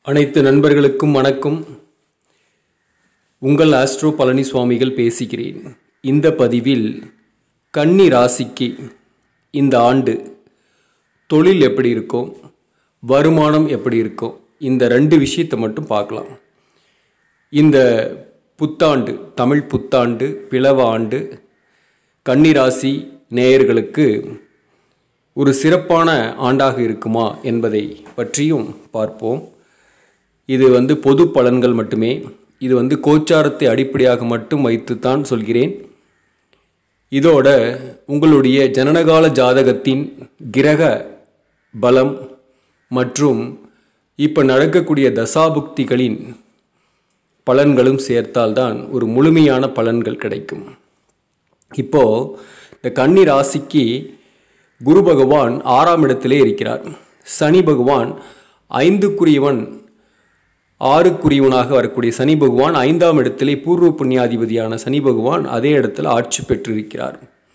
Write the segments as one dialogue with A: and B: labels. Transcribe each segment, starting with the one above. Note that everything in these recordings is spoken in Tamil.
A: அனைத்து நண்பர்களுக்கும் வணக்கம். உங்கள் ஆஸ்ட்ரோ பழனிசுவாமிகள் பேசுகிறேன். இந்த பதிவில் கன்னி ராசிக்கு இந்த ஆண்டு தொழில் எப்படி இருக்கும், வருமானம் எப்படி இருக்கும், இந்த ரெண்டு விஷயத்தை மட்டும் பார்க்கலாம். இந்த புத்தாண்டு, தமிழ் புத்தாண்டு, பிளவ ஆண்டு கன்னி ராசி நேயர்களுக்கு ஒரு சிறப்பான ஆண்டாக இருக்குமா என்பதை பற்றியும் பார்ப்போம். இது பொது பலன்கள் மட்டுமே. இது கோச்சாரத்தை அடிப்படையாக மட்டும் வைத்துத்தான் சொல்கிறேன். இதோட உங்களுடைய ஜனனகால ஜாதகத்தின் கிரக பலம் மற்றும் இப்போ நடக்கக்கூடிய தசாபுக்திகளின் பலன்களும் சேர்த்தால்தான் ஒரு முழுமையான பலன்கள் கிடைக்கும். இப்போது இந்த கன்னி ராசிக்கு குரு பகவான் 6ஆம் இடத்திலே இருக்கிறார். சனி பகவான் 5க்குரியவன் 6க்குரியவனாக வரக்கூடிய சனி பகவான் 5ஆம் இடத்திலே பூர்வ புண்ணியாதிபதியான சனி பகவான் அதே இடத்துல ஆட்சி பெற்றிருக்கிறார்.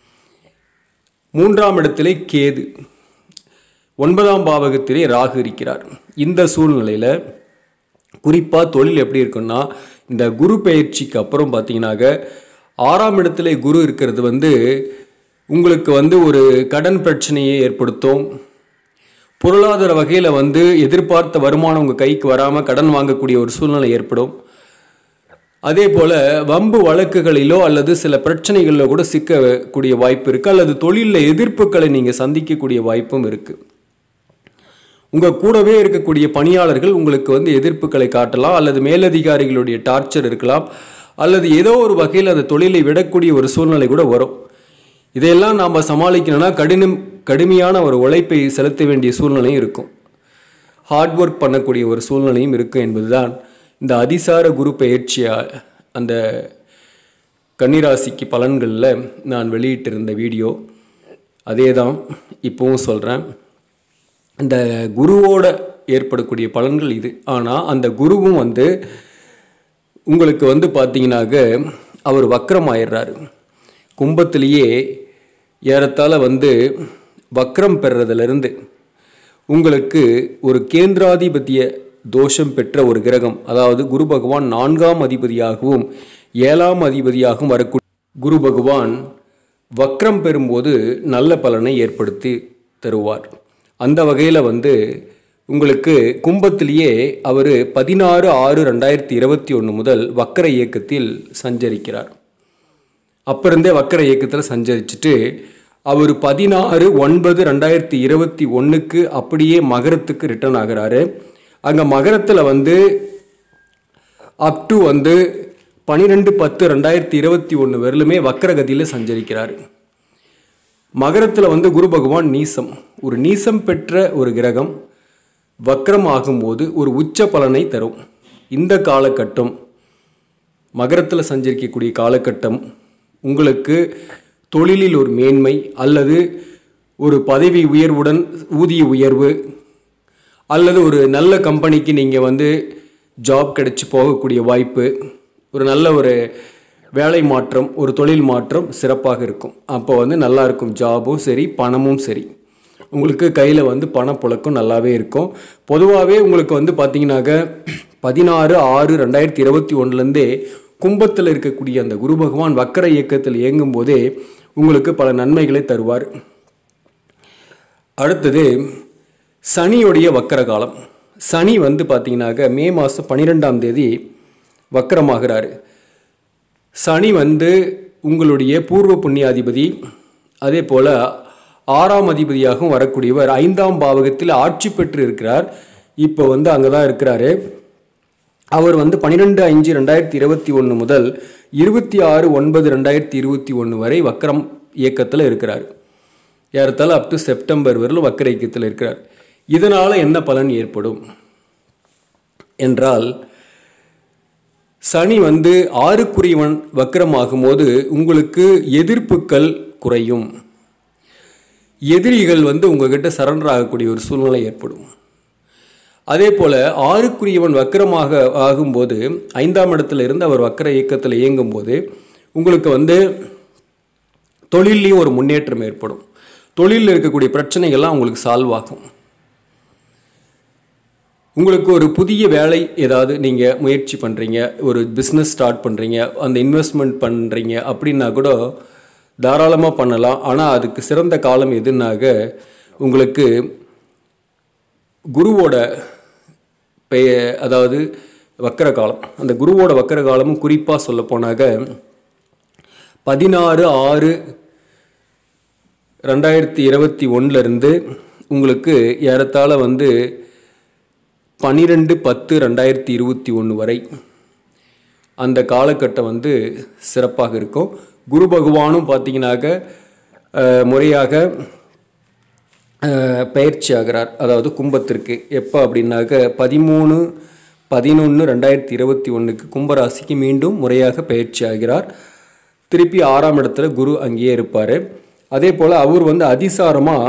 A: 3ஆம் இடத்திலே கேது, 9ஆம் பாவகத்திலே ராகு இருக்கிறார். இந்த சூழ்நிலையில் குறிப்பாக தொழில் எப்படி இருக்குன்னா, இந்த குரு பெயர்ச்சிக்கு அப்புறம் பார்த்தீங்கன்னாக்க 6ஆம் இடத்திலே குரு இருக்கிறது உங்களுக்கு ஒரு கடன் பிரச்சனையை ஏற்படுத்தும். பொருளாதார வகையில் எதிர்பார்த்த வருமானம் உங்கள் கைக்கு வராமல் கடன் வாங்கக்கூடிய ஒரு சூழ்நிலை ஏற்படும். அதே போல் வம்பு வழக்குகளிலோ அல்லது சில பிரச்சனைகளிலோ கூட சிக்கக்கூடிய வாய்ப்பு இருக்குது. அல்லது தொழிலில் எதிர்ப்புகளை நீங்கள் சந்திக்கக்கூடிய வாய்ப்பும் இருக்குது. உங்கள் கூடவே இருக்கக்கூடிய பணியாளர்கள் உங்களுக்கு எதிர்ப்புகளை காட்டலாம், அல்லது மேலதிகாரிகளுடைய டார்ச்சர் இருக்கலாம், அல்லது ஏதோ ஒரு வகையில் அந்த தொழிலை விடக்கூடிய ஒரு சூழ்நிலை கூட வரும். இதையெல்லாம் நாம் சமாளிக்கணும்னா கடுமையான ஒரு உழைப்பை செலுத்த வேண்டிய சூழ்நிலையும் இருக்கும். ஹார்ட் ஒர்க் பண்ணக்கூடிய ஒரு சூழ்நிலையும் இருக்கும் என்பதுதான் இந்த அதிசார குரு பெயர்ச்சியாக அந்த கன்னிராசிக்கு பலன்களில் நான் வெளியிட்டிருந்த வீடியோ. அதே தான் இப்போவும் சொல்கிறேன். இந்த குருவோட ஏற்படக்கூடிய பலன்கள் இது. ஆனால் அந்த குருவும் உங்களுக்கு பார்த்தீங்கன்னாக்க அவர் வக்ரம் ஆயிடுறாரு. கும்பத்திலேயே ஏறத்தாழ வக்ரம் பெறுறதுலேருந்து உங்களுக்கு ஒரு கேந்திராதிபத்திய தோஷம் பெற்ற ஒரு கிரகம், அதாவது குரு பகவான் 4ஆம் அதிபதியாகவும் 7ஆம் அதிபதியாகவும் வரக்கூடிய குரு பகவான் வக்ரம் பெறும்போது நல்ல பலனை ஏற்படுத்தி தருவார். அந்த வகையில் உங்களுக்கு கும்பத்திலேயே அவர் 16/6/2021 முதல் வக்கர இயக்கத்தில் சஞ்சரிக்கிறார். அப்பிருந்தே வக்கர இயக்கத்தில் சஞ்சரிச்சுட்டு அவர் 16/9/2021 அப்படியே மகரத்துக்கு ரிட்டர்ன் ஆகிறாரு. அங்கே மகரத்தில் அப் டு 12/10/2021 வரலுமே வக்கரகதியில் சஞ்சரிக்கிறார். மகரத்தில் குரு பகவான் நீசம், ஒரு நீசம் பெற்ற ஒரு கிரகம் வக்ரம் ஆகும்போது ஒரு உச்ச பலனை தரும். இந்த காலகட்டம், மகரத்தில் சஞ்சரிக்கக்கூடிய காலகட்டம் உங்களுக்கு தொழிலில் ஒரு மேன்மை அல்லது ஒரு பதவி உயர்வுடன் ஊதிய உயர்வு அல்லது ஒரு நல்ல கம்பெனிக்கு நீங்கள் ஜாப் கிடைச்சி போகக்கூடிய வாய்ப்பு, ஒரு நல்ல ஒரு வேலை மாற்றம், ஒரு தொழில் மாற்றம் சிறப்பாக இருக்கும். அப்போ நல்லா இருக்கும். ஜாபும் சரி, பணமும் சரி, உங்களுக்கு கையில் பணப்புழக்கம் நல்லாவே இருக்கும். பொதுவாகவே உங்களுக்கு பார்த்தீங்கன்னாக்க 16/6/2021 கும்பத்தில் இருக்கக்கூடிய அந்த குரு பகவான் வக்கர இயக்கத்தில் இயங்கும் போதே உங்களுக்கு பல நன்மைகளை தருவார். அடுத்தது சனியுடைய வக்கர காலம். சனி பார்த்தீங்கன்னாக்க மே மாதம் 12ஆம் தேதி வக்கரமாகிறாரு. சனி உங்களுடைய பூர்வ புண்ணியாதிபதி, அதே போல் 6ஆம் அதிபதியாகவும் வரக்கூடியவர் 5ஆம் பாவகத்தில் ஆட்சி பெற்று இருக்கிறார். இப்போ அங்கே தான் இருக்கிறாரு. அவர் 12/5/2021 முதல் 26/9/2021 வரை வக்கரம் இயக்கத்தில் இருக்கிறார். ஏறத்தாழ அப் டு செப்டம்பர் வரலும் வக்கர இயக்கத்தில் இருக்கிறார். இதனால் என்ன பலன் ஏற்படும் என்றால், சனி 6க்குரியவன் வக்கரம் ஆகும்போது உங்களுக்கு எதிர்ப்புகள் குறையும். எதிரிகள் உங்ககிட்ட சரண்டர் ஆகக்கூடிய ஒரு சூழ்நிலை ஏற்படும். அதே போல் 6க்குரியவன் வக்கரமாக ஆகும்போது 5ஆம் இடத்துல இருந்து அவர் வக்கர இயக்கத்தில் இயங்கும்போது உங்களுக்கு தொழிலையும் ஒரு முன்னேற்றம் ஏற்படும். தொழிலில் இருக்கக்கூடிய பிரச்சனைகள்லாம் உங்களுக்கு சால்வ் ஆகும். உங்களுக்கு ஒரு புதிய வேலை ஏதாவது நீங்கள் முயற்சி பண்ணுறீங்க, ஒரு பிஸ்னஸ் ஸ்டார்ட் பண்ணுறீங்க, அந்த இன்வெஸ்ட்மெண்ட் பண்ணுறீங்க அப்படின்னா கூட தாராளமாக பண்ணலாம். ஆனால் அதுக்கு சிறந்த காலம் எதுனாக உங்களுக்கு குருவோட அதாவது வக்கர காலம். அந்த குருவோட வக்கர காலமும் குறிப்பாக சொல்ல போனாக 16/6/2021 உங்களுக்கு ஏறத்தாழ 12/10/2021 வரை அந்த காலகட்டம் சிறப்பாக இருக்கும். குரு பகவானும் பார்த்தீங்கன்னாக்க முறையாக பயிற்சி ஆகிறார். அதாவது கும்பத்திற்கு எப்போ அப்படின்னாக்க 13/11/2021 கும்பராசிக்கு மீண்டும் முறையாக பயிற்சி ஆகிறார். திருப்பி 6ஆம் இடத்துல குரு அங்கேயே இருப்பார். அதே போல் அவர் அதிசாரமாக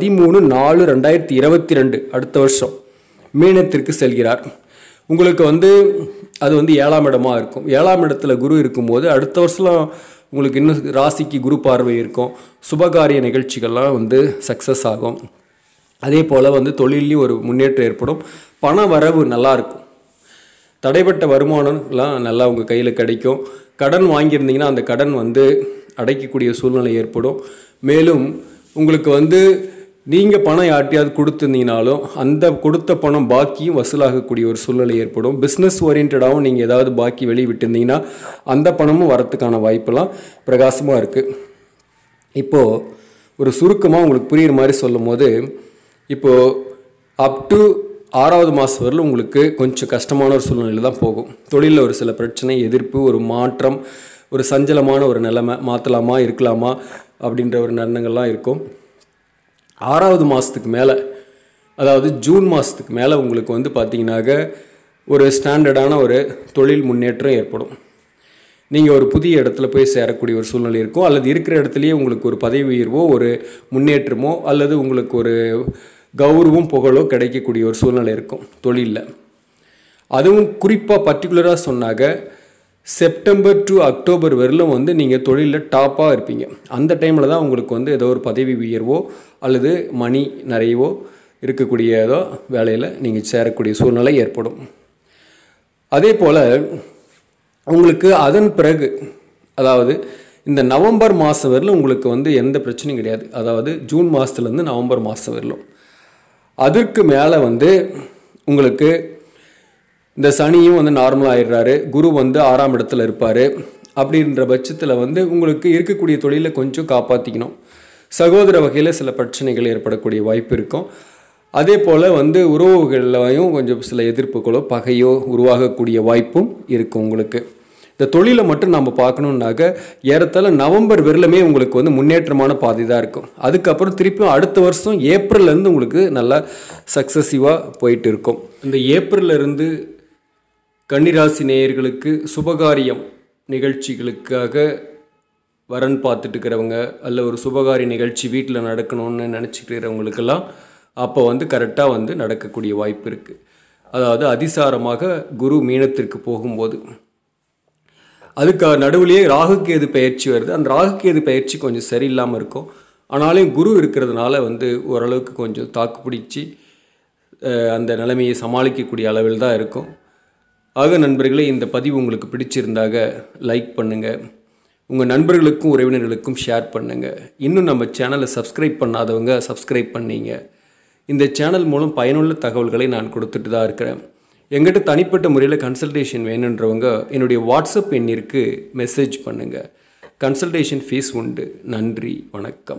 A: 13/4/2022 அடுத்த வருஷம் மீனத்திற்கு செல்கிறார். உங்களுக்கு அது 7ஆம் இடமா இருக்கும். 7ஆம் இடத்துல குரு இருக்கும்போது அடுத்த வருஷம் உங்களுக்கு இன்னும் ராசிக்கு குரு பார்வை இருக்கும். சுபகாரிய நிகழ்ச்சிகள்லாம் சக்ஸஸ் ஆகும். அதே போல் தொழிலையும் ஒரு முன்னேற்றம் ஏற்படும். பண வரவு நல்லாயிருக்கும். தடைப்பட்ட வருமானம்லாம் நல்லா உங்கள் கையில் கிடைக்கும். கடன் வாங்கியிருந்தீங்கன்னா அந்த கடன் அடைக்கக்கூடிய சூழ்நிலை ஏற்படும். மேலும் உங்களுக்கு நீங்கள் பணம் யார்ட்டையாவது கொடுத்துருந்தீங்கனாலும் அந்த கொடுத்த பணம் பாக்கியும் வசூலாகக்கூடிய ஒரு சூழ்நிலை ஏற்படும். பிஸ்னஸ் ஓரியன்டாகவும் நீங்கள் ஏதாவது பாக்கி வெளியே விட்டுருந்தீங்கன்னா அந்த பணமும் வரத்துக்கான வாய்ப்பெல்லாம் பிரகாசமாக இருக்குது. இப்போது ஒரு சுருக்கமாக உங்களுக்கு புரிகிற மாதிரி சொல்லும் போது, இப்போது அப் டு 6ஆவது மாதம் வரலும் உங்களுக்கு கொஞ்சம் கஷ்டமான ஒரு சூழ்நிலையில் தான் போகும். தொழிலில் ஒரு சில பிரச்சனை, எதிர்ப்பு, ஒரு மாற்றம், ஒரு சஞ்சலமான ஒரு நிலைமை, மாற்றலாமா இருக்கலாமா அப்படின்ற ஒரு எண்ணங்கள்லாம் இருக்கும். 6ஆவது மாதத்துக்கு மேலே, அதாவது ஜூன் மாதத்துக்கு மேலே உங்களுக்கு பார்த்தீங்கன்னாக்க ஒரு ஸ்டாண்டர்டான ஒரு தொழில் முன்னேற்றம் ஏற்படும். நீங்கள் ஒரு புதிய இடத்துல போய் சேரக்கூடிய ஒரு சூழ்நிலை இருக்கும். அல்லது இருக்கிற இடத்துலையே உங்களுக்கு ஒரு பதவி உயர்வோ ஒரு முன்னேற்றமோ அல்லது உங்களுக்கு ஒரு கௌரவம் புகழோ கிடைக்கக்கூடிய ஒரு சூழ்நிலை இருக்கும் தொழிலில். அதுவும் குறிப்பாக பர்டிகுலராக சொன்னாங்க செப்டம்பர் டு அக்டோபர் வரலும் நீங்கள் தொழிலில் டாப்பாக இருப்பீங்க. அந்த டைமில் தான் உங்களுக்கு ஏதோ ஒரு பதவி உயர்வோ அல்லது மணி நிறையவோ இருக்கக்கூடிய ஏதோ வேலையில் நீங்கள் சேரக்கூடிய சூழ்நிலை ஏற்படும். அதே போல் உங்களுக்கு அதன் பிறகு, அதாவது இந்த நவம்பர் மாதம் வரலும் உங்களுக்கு எந்த பிரச்சனையும் கிடையாது. அதாவது ஜூன் மாதத்துலேருந்து நவம்பர் மாதம் வரலும். அதற்கு மேலே உங்களுக்கு இந்த சனியும் நார்மலாக ஆயிடுறாரு. குரு 6ஆம் இடத்துல இருப்பார். அப்படின்ற பட்சத்தில் உங்களுக்கு இருக்கக்கூடிய தொழிலை கொஞ்சம் காப்பாற்றிக்கணும். சகோதர வகையில் சில பிரச்சனைகள் ஏற்படக்கூடிய வாய்ப்பு இருக்கும். அதே போல் உறவுகள்லையும் கொஞ்சம் சில எதிர்ப்புகளோ பகையோ உருவாகக்கூடிய வாய்ப்பும் இருக்கும். உங்களுக்கு இந்த தொழிலை மட்டும் நம்ம பார்க்கணுன்னாக்க ஏறத்தாழ நவம்பர் வரலுமே உங்களுக்கு முன்னேற்றமான பாதை தான் இருக்கும். அதுக்கப்புறம் திருப்பியும் அடுத்த வருஷம் ஏப்ரல்லேருந்து உங்களுக்கு நல்லா சக்ஸஸிவாக போயிட்டு இருக்கும். இந்த ஏப்ரல்லேருந்து கன்னிராசி நேயர்களுக்கு சுபகாரியம் நிகழ்ச்சிகளுக்காக வரன் பார்த்துட்டு இருக்கிறவங்க, அல்ல ஒரு சுபகாரிய நிகழ்ச்சி வீட்டில் நடக்கணும்னு நினச்சிட்டு இருக்கிறவங்களுக்கெல்லாம் அப்போ கரெக்டாக நடக்கக்கூடிய வாய்ப்பு இருக்குது. அதாவது அதிசாரமாக குரு மீனத்திற்கு போகும்போது அதுக்கு நடுவுலேயே ராகுகேது பயிற்சி வருது. அந்த ராகுகேது பயிற்சி கொஞ்சம் சரியில்லாமல் இருக்கும். ஆனாலும் குரு இருக்கிறதுனால ஓரளவுக்கு கொஞ்சம் தாக்கு பிடிச்சி அந்த நிலைமையை சமாளிக்கக்கூடிய அளவில் தான் இருக்கும். ஆக நண்பர்களே, இந்த பதிவு உங்களுக்கு பிடிச்சிருந்தாக லைக் பண்ணுங்கள், உங்கள் நண்பர்களுக்கும் உறவினர்களுக்கும் ஷேர் பண்ணுங்கள். இன்னும் நம்ம சேனலை சப்ஸ்கிரைப் பண்ணாதவங்க சப்ஸ்கிரைப் பண்ணிங்க. இந்த சேனல் மூலம் பயனுள்ள தகவல்களை நான் கொடுத்துட்டு தான் இருக்கிறேன். எங்கிட்ட தனிப்பட்ட முறையில் கன்சல்டேஷன் வேணுன்றவங்க என்னுடைய வாட்ஸ்அப் எண்ணிற்கு மெசேஜ் பண்ணுங்கள். கன்சல்டேஷன் ஃபீஸ் உண்டு. நன்றி, வணக்கம்.